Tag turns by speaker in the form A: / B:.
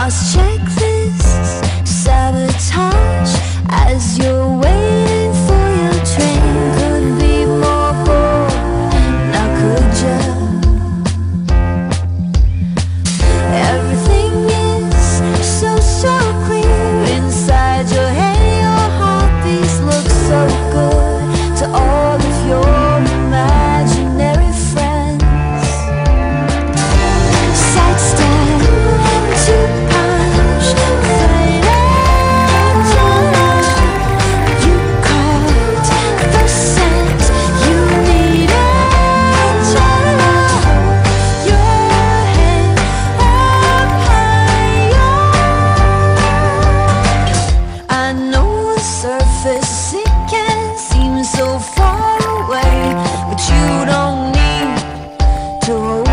A: Must check this sabotage as you're waiting for your train. Couldn't be more bored, now could ya? Everything is so clear inside your head. Your heartbeats look so good to all of your imaginary friends. Sidestep to punch, fight it alone. You caught the scent, you need it alone. Your head up high. I know the surface, it can seem so far away, but you don't need to